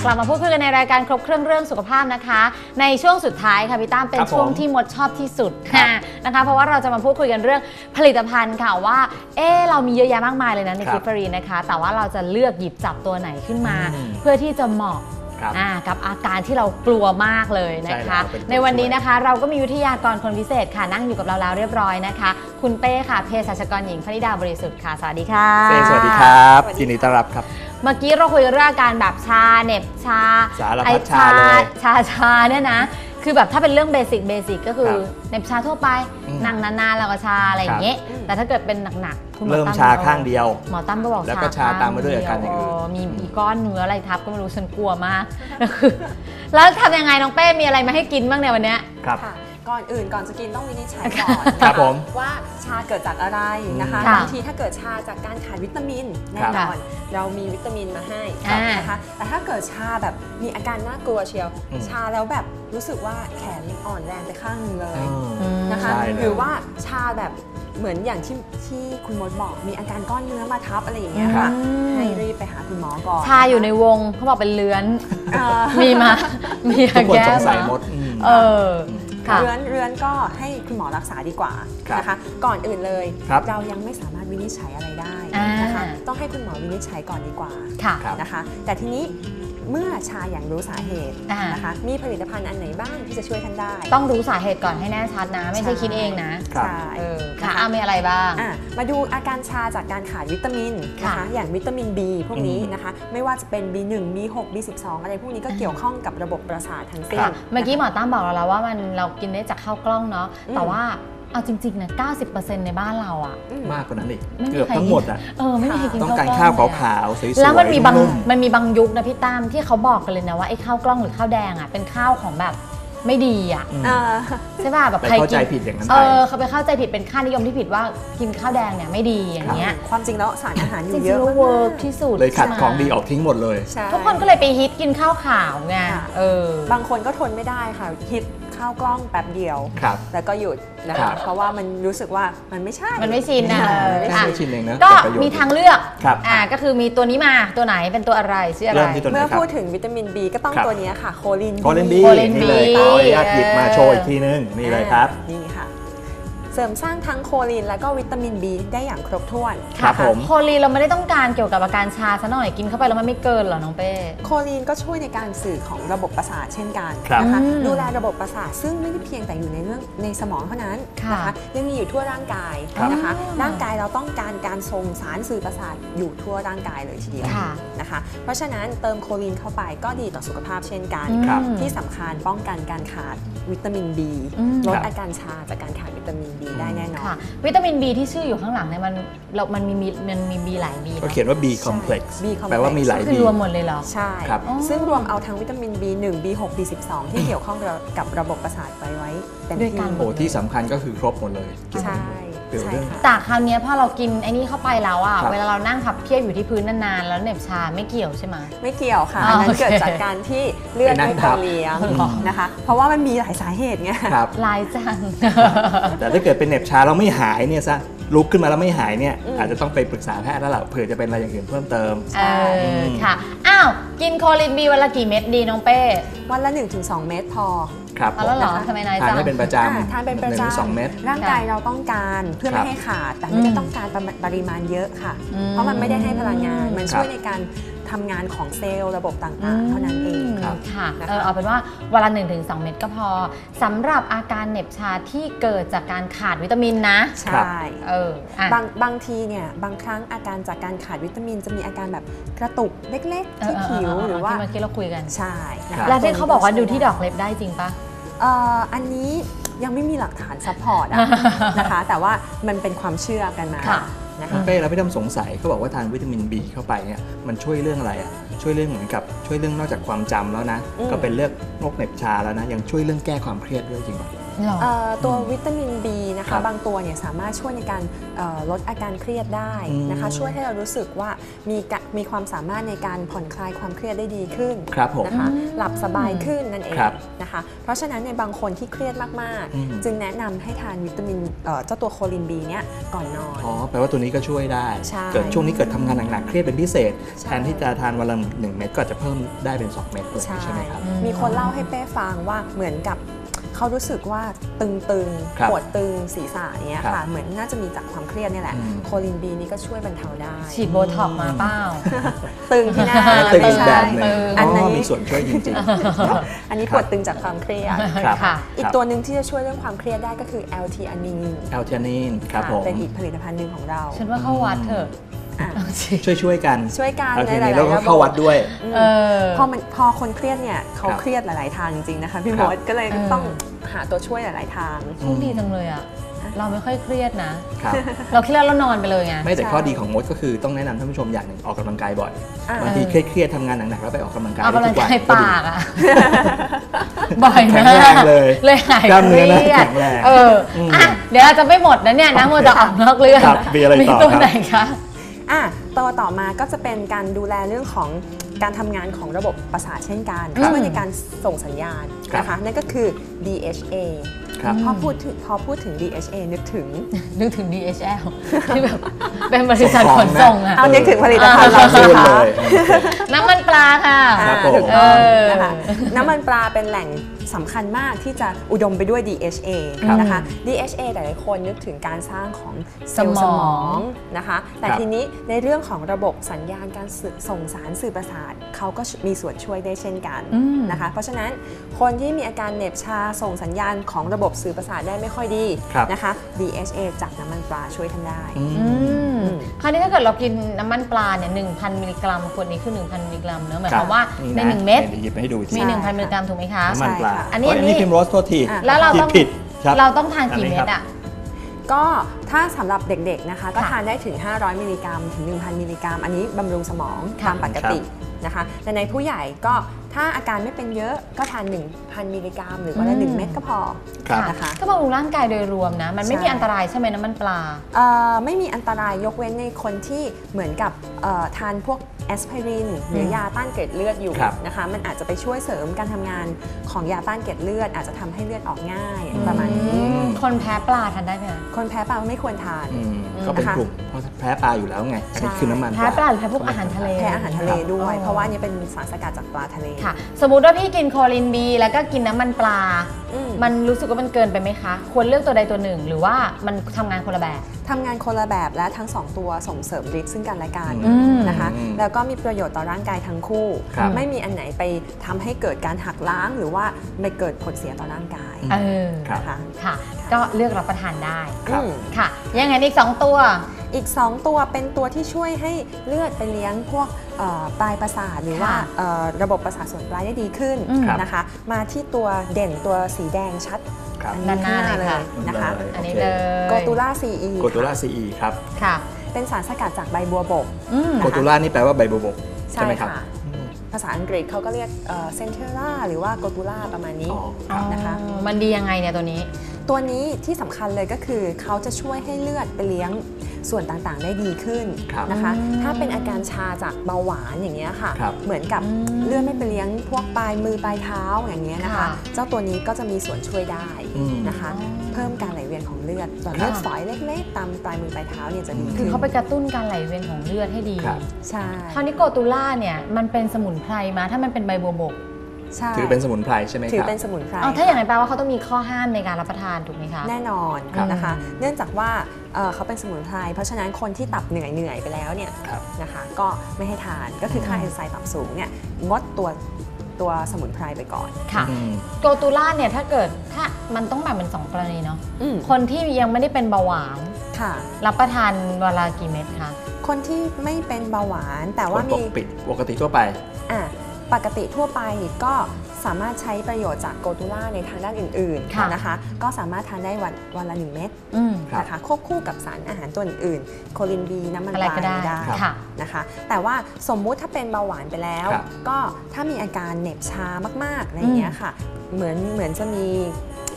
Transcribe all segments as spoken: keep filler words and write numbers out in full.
กลับมาพูดคุยกันในรายการครบเครื่องเรื่องสุขภาพนะคะในช่วงสุดท้ายค่ะพี่ตั้มเป็นช่วงที่มดชอบที่สุดนะคะเพราะว่าเราจะมาพูดคุยกันเรื่องผลิตภัณฑ์ค่ะว่าเออเรามีเยอะแยะมากมายเลยนะในกิฟฟรีนะคะแต่ว่าเราจะเลือกหยิบจับตัวไหนขึ้นมาเพื่อที่จะเหมาะกับอาการที่เรากลัวมากเลยนะคะในวันนี้นะคะเราก็มีวิทยากรคนพิเศษค่ะนั่งอยู่กับเราแล้วเรียบร้อยนะคะคุณเป้ค่ะเภสัชกรหญิงพนิดาบริสุทธิ์ค่ะสวัสดีค่ะเป้สวัสดีครับยินดีต้อนรับครับเมื่อกี้เราคุยเรื่องอาการแบบชาเหน็บชาสารพัดชาเลยชาชาเนี่ยนะคือแบบถ้าเป็นเรื่องเบสิกเบสิกก็คือเหน็บชาทั่วไปนั่งนานๆแล้วก็ชาอะไรอย่างเงี้ยแต่ถ้าเกิดเป็นหนักๆคุณหมอตั้มเริ่มชาข้างเดียวหมอตั้มก็บอกแล้วก็ชาตามมาด้วยอาการอย่างอื่นมีมีก้อนเนื้ออะไรทับก็ไม่รู้ฉันกลัวมากแล้วทำยังไงน้องเป้มีอะไรมาให้กินบ้างเนี่ยวันนี้ครับก่อนอื่นก่อนจะกินต้องวินิจฉัยก่อนครับผมว่าชาเกิดจากอะไรนะคะบางทีถ้าเกิดชาจากการขาดวิตามินแน่นอนเรามีวิตามินมาให้นะคะแต่ถ้าเกิดชาแบบมีอาการน่ากลัวเชียวชาแล้วแบบรู้สึกว่าแขนอ่อนแรงไปข้างนึงเลยนะคะหรือว่าชาแบบเหมือนอย่างที่ที่คุณมดบอกมีอาการก้อนเนื้อมาทับอะไรอย่างเงี้ยค่ะให้รีบไปหาคุณหมอก่อนชาอยู่ในวงเขาบอกเป็นเลื้อนมีมามีทุกคนสงสัยมดเออเรื้อนเรื้อนก็ให้คุณหมอรักษาดีกว่านะคะก่อนอื่นเลยเรายังไม่สามารถวินิจฉัยอะไรได้นะคะต้องให้คุณหมอวินิจฉัยก่อนดีกว่านะคะแต่ทีนี้เมื่อชาอย่างรู้สาเหตุนะคะมีผลิตภัณฑ์อันไหนบ้างที่จะช่วยท่านได้ต้องรู้สาเหตุก่อนให้แน่ชัดนะไม่ใช่คิดเองนะใช่ค่ะมีอะไรบ้างมาดูอาการชาจากการขาดวิตามินนะคะอย่างวิตามิน B พวกนี้นะคะไม่ว่าจะเป็น บี หนึ่ง บี หก บี สิบสอง อะไรพวกนี้ก็เกี่ยวข้องกับระบบประสาททั้งสิ้นเมื่อกี้หมอตั้มบอกเราแล้วว่ามันเรากินได้จากข้าวกล้องเนาะแต่ว่าเอาจริงๆนะ เก้าสิบเปอร์เซ็นต์ ในบ้านเราอะมากกว่านั้นอีกเกือบทั้งหมดอะเออไม่มีใครกินต้องการข้าวขาวๆสวยๆแล้วมันมีบางมันมีบางยุคนะพี่ตั้มที่เขาบอกกันเลยนะว่าไอ้ข้าวกล้องหรือข้าวแดงอะเป็นข้าวของแบบไม่ดีอ่ะใช่ป่ะแบบใครเข้าใจผิดอย่างนั้นเออเขาไปเข้าใจผิดเป็นค่านิยมที่ผิดว่ากินข้าวแดงเนี่ยไม่ดีอย่างเงี้ยความจริงแล้วสารอาหารอยู่เยอะเวิร์กที่สุดเลยขัดของดีออกทิ้งหมดเลยทุกคนก็เลยไปฮิตกินข้าวขาวไงเออบางคนก็ทนไม่ได้ค่ะฮิตข้าวกล้องแป๊บเดียวแล้วก็หยุดนะคะเพราะว่ามันรู้สึกว่ามันไม่ใช่มันไม่ชินนะไม่ชินเองนะก็มีทางเลือกอ่าก็คือมีตัวนี้มาตัวไหนเป็นตัวอะไรชื่ออะไรเมื่อพูดถึงวิตามิน B ก็ต้องตัวนี้ค่ะโคลินโคลิน B นี่เลยขออนุญาตหยิบมาโชว์อีกทีนึงนี่เลยครับนี่ค่ะเสริมสร้างทั้งโคลินและก็วิตามิน B ได้อย่างครบถ้วนครับผมโคลินเราไม่ได้ต้องการเกี่ยวกับอาการชาซะหน่อยกินเข้าไปแล้วมันไม่เกินหรอน้องเป้โคลินก็ช่วยในการสื่อของระบบประสาทเช่นกันนะคะดูแลระบบประสาทซึ่งไม่ได้เพียงแต่อยู่ในเรื่องในสมองเท่านั้นนะคะยังมีอยู่ทั่วร่างกายนะคะร่างกายเราต้องการการส่งสารสื่อประสาทอยู่ทั่วร่างกายเลยทีเดียวนะคะเพราะฉะนั้นเติมโคลินเข้าไปก็ดีต่อสุขภาพเช่นกันที่สำคัญป้องกันการขาดวิตามิน B ลดอาการชาจากการขาดวิตามิน B ได้แน่นอนวิตามิน B ที่ชื่ออยู่ข้างหลังเนี่ยมันเรามันมีมันมี B หลาย B ก็เขียนว่า B complex แปลว่ามีหลาย B คือรวมหมดเลยเหรอใช่ซึ่งรวมเอาทั้งวิตามิน บี หนึ่ง บี หก บี สิบสอง ที่เกี่ยวข้องกับระบบประสาทไว้ไว้เป็นด้วยกันโอ้ที่สำคัญก็คือครบหมดเลยใช่แต่คราวนี้พอเรากินไอ้นี่เข้าไปแล้วอ่ะเวลาเรานั่งพับเพียบอยู่ที่พื้นนานๆแล้วเหน็บชาไม่เกี่ยวใช่ไหมไม่เกี่ยวค่ะอันนั้นเกิดจากการที่เลือดไม่พอเลี้ยงนะคะเพราะว่ามันมีหลายสาเหตุไงลายจังแต่ถ้าเกิดเป็นเหน็บชาเราไม่หายเนี่ยซะลุกขึ้นมาแล้วไม่หายเนี่ยอาจจะต้องไปปรึกษาแพทย์แล้วล่ะเผื่อจะเป็นอะไรอย่างอื่นเพิ่มเติมเออค่ะอ้าวกินโคลิน B วันละกี่เม็ดดีน้องเป้วันละ หนึ่งถึงสอง เม็ดพอครับแล้วเหรอทำไมนายจังทานให้เป็นประจำทานเป็นประจำสองเม็ดร่างกายเราต้องการเพื่อไม่ให้ขาดแต่ไม่ได้ต้องการปริมาณเยอะค่ะเพราะมันไม่ได้ให้พลังงานมันช่วยในการทำงานของเซลล์ระบบต่างๆเท่านั้นเองค่ะเออเอาเป็นว่าวันละ หนึ่งถึงสอง เม็ดก็พอสำหรับอาการเหน็บชาที่เกิดจากการขาดวิตามินนะใช่เออบางบางทีเนี่ยบางครั้งอาการจากการขาดวิตามินจะมีอาการแบบกระตุกเล็กๆที่ผิวหรือว่าที่เมื่อกี้เราคุยกันใช่แล้วที่เขาบอกว่าดูที่ดอกเล็บได้จริงปะอันนี้ยังไม่มีหลักฐานซัพพอร์ตนะคะแต่ว่ามันเป็นความเชื่อกันมาคุณเป้แล้วพี่ดำสงสัยเขาบอกว่าทานวิตามิน B เข้าไปเนี่ยมันช่วยเรื่องอะไรอ่ะช่วยเรื่องเหมือนกับช่วยเรื่องนอกจากความจำแล้วนะก็เป็นเรื่องโรคเหน็บชาแล้วนะยังช่วยเรื่องแก้ความเครียดด้วยจริงป่ะเอ่อตัววิตามิน B นะครัคะบบางตัวเนี่ยสามารถช่วยในการเอ่อลดอาการเครียดได้นะคะอืมช่วยให้เรารู้สึกว่ามีกะมีความสามารถในการผ่อนคลายความเครียดได้ดีขึ้นครับผมนะคะอืมหลับสบายขึ้นนั่นเองครับนะคะเพราะฉะนั้นในบางคนที่เครียดมากอืมๆ จึงแนะนำให้ทานวิตามินเอ่อเจ้าตัวโคลิน B เนี่ยก่อนนอนอ๋อแปลว่าตัวนี้ก็ช่วยได้ใช่เกิดช่วงนี้เกิดทำงานหนักๆเครียดเป็นพิเศษใช่แทนที่จะทานวันละหนึ่งเม็ดก็อาจจะเพิ่มได้เป็นสองเม็ดเลยใช่ใช่ไหมครับมีคนเล่าให้เป้ฟังว่าเหมือนกับเขารู้สึกว่าตึงครับๆ ปวดตึงศีรษะเนี้ยครัค่ะบเหมือนน่าจะมีจากความเครียดเนี่ยแหละอืมโคลิน B นี่ก็ช่วยบรรเทาได้ฉีดโบท็อกซ์มาเปล่าตึงที่หน้าตึงไม่อีกใช่แบบหนึ่งตึงอันนี้อ๋อมีส่วนช่วยจริงอันนี้คปรับวดตึงจากความเครียดๆ ครับค่ะอีกตัวหนึ่งที่จะช่วยเรื่องความเครียดได้ก็คือ แอล ที อานีนแอลเทยนีนครับผมเป็นอีกผลิตภัณฑ์หนึ่งของเราฉันว่าเข้าวัดเถอะอ่ะช่วยช่วยๆกันช่วยกันแอลเทในยหนีลาน ยแล้วก็ๆระบบเข้าวัดด้วยอืมเออพอมันพอคนเครียดเนี่ยเขาครับเครียดหลาย ๆ ทางจริง ๆ นะคะพี่คมรับดก็เลยเออต้องหาตัวช่วยหลาย ๆ ทางโชคดีจังเลยอ่ะ เราไม่ค่อยเครียดนะครับเราเครียดแล้วนอนไปเลยไงไม่แต่ใช่ข้อดีของมดก็คือต้องแนะนำท่านผู้ชมอย่างหนึ่งออกกำลังกายบ่อยอ่ะบางทีเครียดๆทำงานหนักๆแล้วไปออกกำลังกายเอากำลังทุวันกายก็ดีปากอ่ะ บ่อยแข็มางแรงกเลยเลยหายกล้ามเคเนื้อรีนะยดแข็งแรงเอออ่ะเดี๋ยวเราจะไม่หมดนะเนี่ยนะมัวจะออกนอกเรื่องครับมีอะไรต่อตัวครับไหนคะอ่ะตัวต่อมาก็จะเป็นการดูแลเรื่องของการทำงานของระบบประสาทเช่นกันอืมช่วยในการส่งสัญญาณครับนะคะนั่นก็คือ ดี เอช เอครับพอพูดถึงพอพูดถึง ดี เอช เอ นึกถึงนึกถึง ดี เอช แอล ที่แบบเป็นบริษัทขนส่งอ่ะเอานึกถึงผลิตภัณฑ์เราพูใช่ดไหมเลคะยโอเคน้ำมันปลาค่ะครับผมถูกต้องเออนะคะน้ำมันปลาเป็นแหล่งสำคัญมากที่จะอุดมไปด้วย ดี เอช เอครับนะคะ ดี เอช เอ หลายๆคนนึกถึงการสร้างของเซลล์สสมมออง งนะคะ แต่ครับทีนี้ในเรื่องของระบบสัญญาณการสื่อส่งสารสื่อประสาทเขาก็มีส่วนช่วยได้เช่นกันอืมนะคะ เพราะฉะนั้นคนที่มีอาการเหน็บชาส่งสัญญาณของระบบสื่อประสาทได้ไม่ค่อยดีครับนะคะ ดี เอช เอ จากน้ำมันปลาช่วยท่านได้อืมอืมอืมคราวนี้ถ้าเกิดเรากินน้ำมันปลาเนี่ยหนึ่งพันมิลลิกรัมขวดนี้คือ หนึ่งพันมิลลิกรัมเนอะหมายความว่าในะหนึ่งเม็ดดี๋ยวหยิบมาให้ดูอีกทีมีใช่หนึ่งพันมิลลิกรัมถูกไหมคะน้ำมันปลาใช่ค่ะอันนี้โยอันนี้พิมพ์โรสโทษทีอ่ะแล้วเราต้องผิดครับเราต้องทานกี่อันนี้เม็ครัดบอ่ะก็ถ้าสำหรับเด็กๆนะคะก็ค่ะทานได้ถึง ห้าร้อย มิลลิกรัม ถึง หนึ่งพัน มิลลิกรัม อันนี้บำรุงสมองค่ะตามปกตินะคะแต่ในผู้ใหญ่ก็ถ้าอาการไม่เป็นเยอะก็ทาน หนึ่งพัน มิลลิกรัม หรือวันละหนึ่งเม็ดก็พอครับนะคะก็บำรุงร่างกายโดยรวมนะ มันไม่ใช่มีอันตรายใช่ไหมน้ำมันปลาเอ่อไม่มีอันตรายยกเว้นในคนที่เหมือนกับเอ่อทานพวกแอสไพรินหรือมยาต้านเกล็ดเลือดอยู่ครับนะคะมันอาจจะไปช่วยเสริมการทำงานของยาต้านเกล็ดเลือด อาจจะทำให้เลือดออกง่ายประมาณนี้อืมคนแพ้ปลาทานได้ไหมคะคนแพ้ปลาไม่ควรทานอืมก็เป็นนะคะกลุ่มเพราะแพ้ปลาอยู่แล้วไง อันนี้ใช่คือน้ำมันแพ้ปลาหรือแพ้พวกอาหารทะเลแพ้อาหารทะเลด้วยอ๋อเพราะว่าอันนี้เป็นสารสกัดจากปลาทะเลค่ะ สมมุติว่าพี่กินโคลินบีแล้วก็กินน้ำมันปลาอืมมันรู้สึกว่ามันเกินไปไหมคะ ควรเลือกตัวใดตัวหนึ่ง หรือว่ามันทำงานคนละแบบทำงานคนละแบบและทั้งสองตัวส่งเสริมฤทธิ์ซึ่งกันและกันอืมนะคะอืมแล้วก็มีประโยชน์ต่อร่างกายทั้งคู่ครับไม่มีอันไหนไปทำให้เกิดการหักล้างหรือว่าไม่เกิดผลเสียต่อร่างกายเออครับนะคะค่ะ ก็เลือกรับประทานได้ครับอืมค่ะ ยังไงอีกสองตัวอีก สอง ตัวเป็นตัวที่ช่วยให้เลือดไปเลี้ยงพวกเอ่อปลายประสาทหรือว่าค่ะเอ่อระบบประสาทส่วนปลายได้ดีขึ้นอืมนะคะ มาที่ตัวเด่นตัวสีแดงชัดครับอันด้านี้นหน้าข้างหน้าเลเลยค่ะยนะคะเลยอันนี้โอเคเลยโกตูล่าซีอีโกตูล่าซีอีครับค่ะเป็นสารสกัดจากใบบัวบกอืมนะคะโกตูล่านี่แปลว่าใบบัวบกใช่ใช่ไหมครับค่ะอืมภาษาอังกฤษเขาก็เรียกเซนเทอร่าหรือว่าโกตูล่าประมาณนี้อ๋อครับนะคะอ๋อมันดียังไงเนี่ยตัวนี้ตัวนี้ที่สำคัญเลยก็คือเขาจะช่วยให้เลือดไปเลี้ยงส่วนต่างๆได้ดีขึ้นครับนะคะอืมถ้าเป็นอาการชาจากเบาหวานอย่างเงี้ยค่ะครับเหมือนกับอืมเลือดไม่ไปเลี้ยงพวกปลายมือปลายเท้าอย่างเงี้ยนะคะค่ะเจ้าตัวนี้ก็จะมีส่วนช่วยได้อืมนะคะอ๋อเพิ่มการไหลเวียนของเลือดส่วนครับเลือดฝอยเล็กๆ ตามปลายมือปลายเท้าเนี่ยจะดีคือขึ้นเขาไปกระตุ้นการไหลเวียนของเลือดให้ดีครับใช่คราวนี้โกตูล่าเนี่ยมันเป็นสมุนไพรมาถ้ามันเป็นใบบัวบกใช่ถือเป็นสมุนไพรใช่ไหมถืคอรับเป็นสมุนไพรเอาถ้าอย่างนั้นแปลว่าเขาต้องมีข้อห้ามในการรับประทานถูกไหมคะแน่นอนครับนะคะ เนื่องจากว่าเอ่อเขาเป็นสมุนไพรเพราะฉะนั้นคนที่ตับเหนื่อยเหนื่อยๆไปแล้วเนี่ยครับนะคะก็ไม่ให้ทานก็คือค่าอืมเอนไซม์ต่ำสูงเนี่ยงดตัวตัวสมุนไพรไปก่อนค่ะอืมโกตูล่าเนี่ยถ้าเกิดถ้ามันต้องแบ่งเป็นสองกรณีเนาะอืมคนที่ยังไม่ได้เป็นเบาหวานค่ะรับประทานวันละกี่เม็ดคะคนที่ไม่เป็นเบาหวานแต่คว่านปมีกติปกติทั่วไปอ่ะปกติทั่วไปก็สามารถใช้ประโยชน์จากโกตูล่าในทางด้านอื่นค่ะๆนะคะก็สามารถทานได้วันวันละหนึ่งเม็ดอืมครับนะคะควบคู่กับสารอาหารตัวอื่นๆโคลินบีน้ำมันอะไรปลาก็ได้ได้ค่ะนะคะแต่ว่าสมมุติถ้าเป็นเบาหวานไปแล้วครับก็ถ้ามีอาการเหน็บชามากๆอะไรอย่างเงี้ยค่ะเหมือนเหมือนจะมี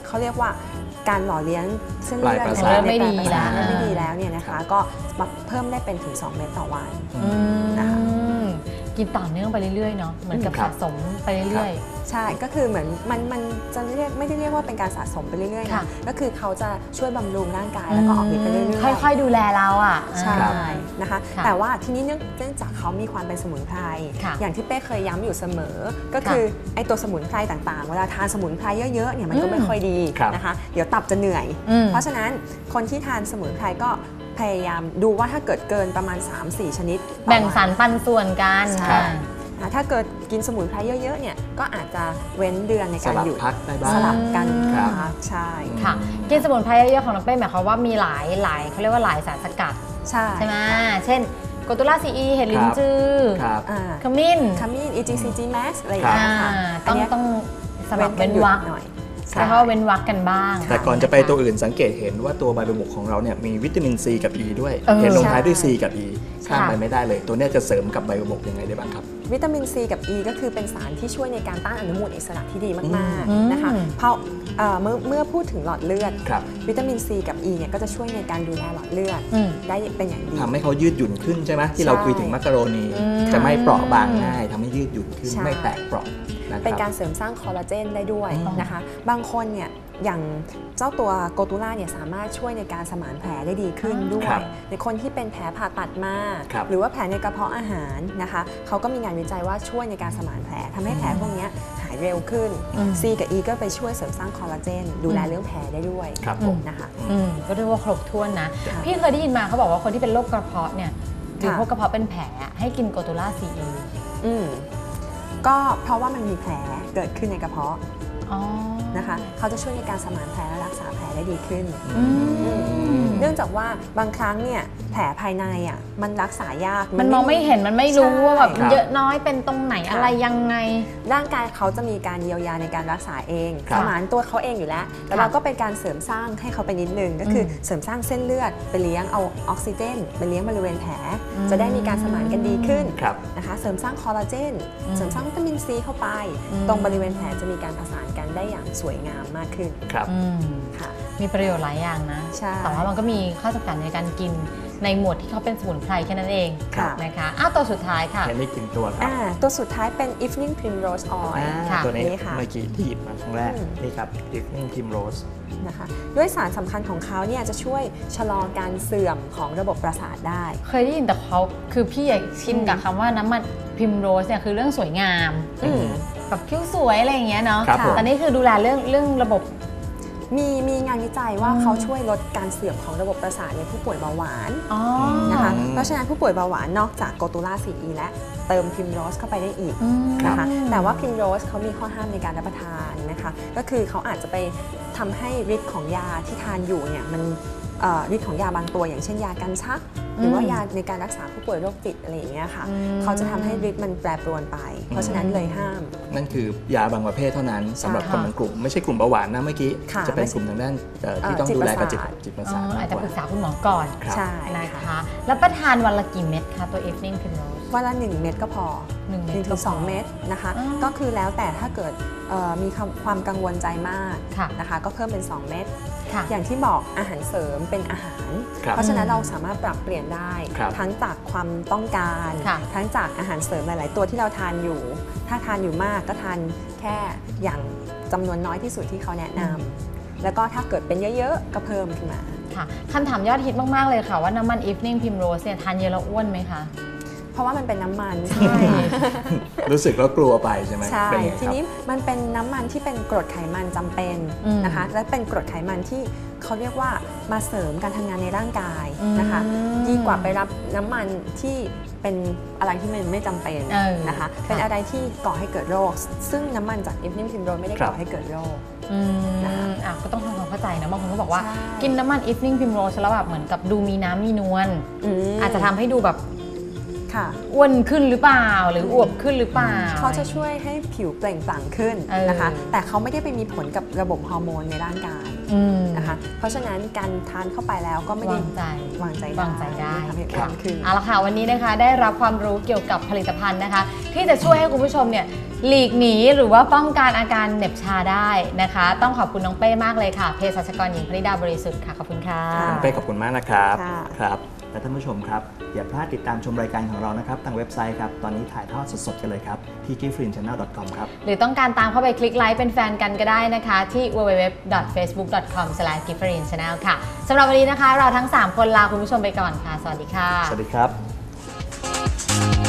เขาเรียกว่าการหล่อเลี้ยงเส้นเลือดปลายประสาทในไม่ดีปลายประสาทแล้วไม่ดีแล้วเนี่ยนะคะก็มาเพิ่มได้เป็นถึงสองเม็ดต่อวันอืมนะคะกินต่อเนื่องไปเรื่อยๆเนาะเหมือนกับครัสะบสมไปเรื่อยใช่ก็คือเหมือนมันมันจะเรียกไม่ได้เรียกว่าเป็นการสะสมไปเรื่อยๆค่ะนะก็คือเขาจะช่วยบำรุงร่างกายๆแล้วก็ออกฤทธิ์ไปเรื่อยๆค่อยๆดูแลเราอ่ะใช่อ่านะคะค่ะแต่ว่าทีนี้เนื่องเนื่องจากเขามีความเป็นสมุนไพรค่ะอย่างที่เป้เคยย้ำอยู่เสมอ ก็คือไอตัวสมุนไพรต่างๆ เวลาทานสมุนไพรเยอะๆเนี่ยมันก็ไม่ค่อยดีครับนะคะ เดี๋ยวตับจะเหนื่อยอืมเพราะฉะนั้นคนที่ทานสมุนไพรก็พยายามดูว่าถ้าเกิดเกินประมาณ สามสี่ ชนิดต่อแบ่งวันสรรปันส่วนกันใช่อ่านะถ้าเกิดกินสมุนไพรเยอะๆเนี่ยก็อาจจะเว้นเดือนในสการลับหยุดพักได้บ้างสลับกันครับนะคะใช่ค่ะกินสมุนไพรเยอะๆของน้องเป้หมายความว่ามีหลายหลายเขาเรียกว่าหลายสารสกัดใช่ใช่ไหมเช่นโกตุล่าซีอีเห็ดลิ้นจือครับอ่าขมิ้นขมิ้น อี จี ซี จี Max อะไรอย่างอ่าเงี้ยค่ะต้องนเนี้ยต้องสำหรับเว้นหยุดวรรคหน่อยใช่เพราะว่าเว้นวรรคกันบ้างแต่ก่อนจะไปตัวอื่นสังเกตเห็นว่าตัวใบบุกของเราเนี่ยมีวิตามินซีกับ E ด้วยเออเห็นลงท้ายด้วยใช่ C กับ E ข้ามไปไม่ได้เลย ตัวเนี้ยจะเสริมกับใบบุกยังไงได้บ้างครับวิตามินซีกับ E ก็คือเป็นสารที่ช่วยในการต้านอนุมูลอิสระที่ดีมากอืมๆนะคะเพราะเอ่อเมื่อเมื่อพูดถึงหลอดเลือดครับวิตามินซีกับ E เนี่ยก็จะช่วยในการดูแลหลอดเลือดอืมได้เป็นอย่างดีทำให้เขายืดหยุ่นขึ้นใช่ไหมที่เราคุยถึงมักกะโรนีอืมจะไม่เปราะบางง่ายทำให้ยืดหยุ่นขึ้นใช่ไม่แตกเปราะนะคเป็นรับการเสริมสร้างคอลลาเจนได้ด้วยอ๋อนะคะ บางคนเนี่ยอย่างเจ้าตัวโกตูล่าเนี่ยสามารถช่วยในการสมานแผลได้ดีขึ้นด้วครัยบในคนที่เป็นแผลผ่าตัดมาครับหรือว่าแผลในกระเพาะอาหารนะคะเขาก็มีงานวิจัยว่าช่วยในการสมานแผลทำให้แผลพวกเนี้ยหายเร็วขึ้นอืม C กับ E ก็ไปช่วยเสริมสร้างคอลลาเจนดูแลเรื่องแผลได้ด้วยครับผมนะคะอืมก็เรียกว่าครบถ้วนนะค่ะพี่เคยได้ยินมาเขาบอกว่าคนที่เป็นโรคกระเพาะเนี่ยหรือค่ะพวกกระเพาะเป็นแผลให้กินโกตุล่าซีอีอืมก็เพราะว่ามันมีแผลเกิดขึ้นในกระเพาะอ๋อนะคะเขาจะช่วยในการสมานแผลและรักษาแผลได้ดีขึ้นอืมเนื่องจากว่าบางครั้งเนี่ยแผลภายในอ่ะมันรักษายากมันมองไม่เห็นมันไม่รู้ใช่ว่าแบบครับเยอะน้อยเป็นตรงไหนค่ะอะไรยังไงร่างกายเขาจะมีการเยียวยาในการรักษาเองครับสมานตัวเขาเองอยู่แล้วแต่ค่ะเราก็เป็นการเสริมสร้างให้เขาไปนิดนึงก็คืออมเสริมสร้างเส้นเลือดไปเลี้ยงเอาออกซิเจนไปเลี้ยงบริเวณแผลอืมจะได้มีการสมานกันดีขึ้นครับนะคะเสริมสร้างคอลลาเจนอืมเสริมสร้างวิตามินซีเข้าไปอืมตรงบริเวณแผลจะมีการผสานกันได้อย่างสวยงามมากขึ้นครับอืมค่ะมีประโยชน์หลายอย่างนะใช่แต่ว่ามันก็มีข้อจำกัดในการกินในหมวดที่เขาเป็นสมุนไพรแค่นั้นเองครับนะคะอ้าวตัวสุดท้ายค่ะแค่นี้กินตัวครับอ่าตัวสุดท้ายเป็น evening primrose oil อ่าค่ะตัวนี้นี่ค่ะเมื่อกี้ที่หยิบมาครั้งแรกอืมนี่ครับ Evening Primrose นะคะด้วยสารสำคัญของเขาเนี่ยจะช่วยชะลอการเสื่อมของระบบประสาทได้เคยได้ยินแต่เขาคือพี่อยากชินกับคำว่าน้ำมันพิมโรสเนี่ยคือเรื่องสวยงามอืมแบบคิ้วสวยอะไรอย่างเงี้ยเนาะครับผมแต่นี่คือดูแลเรื่องเรื่องระบบมีมีงานวิจัยว่าอืมเขาช่วยลดการเสื่อมของระบบประสาทในผู้ป่วยเบาหวานอ๋อนะคะอืมเพราะฉะนั้นผู้ป่วยเบาหวานนอกจากโกตูล่า ซี อี และเติมพิมโรสเข้าไปได้อีกอืมนะคะแต่ว่าพิมโรสเขามีข้อห้ามในการรับประทานนะคะก็คือเขาอาจจะไปทำให้ฤทธิ์ของยาที่ทานอยู่เนี่ยมันเอ่อฤทธิ์ของยาบางตัวอย่างเช่นยากันชัก หรือว่ายาในการรักษาผู้ป่วยโรคจิตอะไรอย่างเงี้ยค่ะอืมเขาจะทำให้ฤทธิ์มันแปรปรวนไป เพราะฉะนั้นเลยห้ามนั่นคือยาบางประเภทเท่านั้นสำหรับใช่คนบางกลุ่ม ไม่ใช่กลุ่มเบาหวานนะเมื่อกี้ค่ะจะเป็นไม่ใช่กลุ่มทางด้านเอ่อที่เอ่อต้องดูแลกับจิตจิตประสาทจิตประอ๋สาทอมาอาจกจะกว่าปรึกษาคุณหมอก่อนครับใช่นะค่ะคะ แล้วประทานวันละกี่เม็ดคะตัว evening primrose วันละหนึ่งเม็ดก็พอหนึ่งเม็ดหนึ่งก็ถึงพสอองเม็ดนะคะอ๋อก็คือแล้วแต่ถ้าเกิดเอ่อมีความความกังวลใจมากค่ะนะคะก็เพิ่มเป็น สอง เม็ดค่ะอย่างที่บอกอาหารเสริมเป็นอาหารครับเพราะฉะนั้นเราสามารถปรับเปลี่ยนได้ครับทั้งจากความต้องการค่ะทั้งจากอาหารเสริมหลาย ๆ ตัวที่เราทานอยู่ ถ้าทานอยู่มากก็ทานแค่อย่างจำนวนน้อยที่สุดที่เขาแนะนำแล้วก็ถ้าเกิดเป็นเยอะ ๆ ก็เพิ่มขึ้นมาค่ะคำถามยอดฮิตมาก ๆ เลยค่ะว่าน้ำมัน evening primrose เนี่ยทานเยอะแล้วอ้วนไหมคะเพราะว่ามันเป็นน้ำมันใช่รู้สึกแล้วกลัวไปใช่ไหมใช่เป็นไงครับทีนี้มันเป็นน้ำมันที่เป็นกรดไขมันจำเป็นอืมนะคะ และเป็นกรดไขมันที่เขาเรียกว่ามาเสริมการทำงานในร่างกายนะคะอืมดีกว่าไปรับน้ำมันที่เป็นอะไรที่มันไม่จำเป็นเออนะคะค่ะเป็นอะไรที่ก่อให้เกิดโรค ซึ่งน้ำมันจาก evening primrose ไม่ได้ครับก่อให้เกิดโรคอืมนะคะอ่ะก็ต้องทำความเข้าใจนะบางคนก็บอกว่าใช่กินน้ำมัน evening primrose แล้วแบบเหมือนกับดูมีน้ำมีนวลมอาจจะทำให้ดูแบบค่ะอ้วนขึ้นหรือเปล่า หรืออวบขึ้นหรือเปล่าเขาจะช่วยให้ผิวเปล่งปลั่งขึ้นเออนะคะ แต่เขาไม่ได้ไปมีผลกับระบบฮอร์โมนในร่างกายอืมนะคะ เพราะฉะนั้นการทานเข้าไปแล้วก็ไม่ได้วางใจวางใจวางใจได้ทำให้อ้วนขึ้นเอาละค่ะวันนี้นะคะได้รับความรู้เกี่ยวกับผลิตภัณฑ์นะคะ ที่จะช่วยให้คุณผู้ชมเนี่ยหลีกหนีหรือว่าป้องกันอาการเหน็บชาได้นะคะ ต้องขอบคุณน้องเป้มากเลยค่ะเภสัชกรหญิงพนิดาบริสุทธิ์ค่ะขอบคุณค่ะน้องเป้ขอบคุณมากนะครับค่ะครับและท่านผู้ชมครับอย่าพลาดติดตามชมรายการของเรานะครับทางเว็บไซต์ครับตอนนี้ถ่ายทอดสดๆกันเลยครับที่ กิฟต์ฟรีนแชนแนล ดอท คอม ครับหรือต้องการตามเข้าไปคลิกไลค์เป็นแฟนกันก็ได้นะคะที่ ดับเบิลยู ดับเบิลยู ดับเบิลยู ดอท เฟซบุ๊ก ดอท คอม สแลช กิฟต์ฟรีนแชนแนล ค่ะสำหรับวันนี้นะคะเราทั้งสามคนลาคุณผู้ชมไปก่อนค่ะสวัสดีค่ะสวัสดีครับ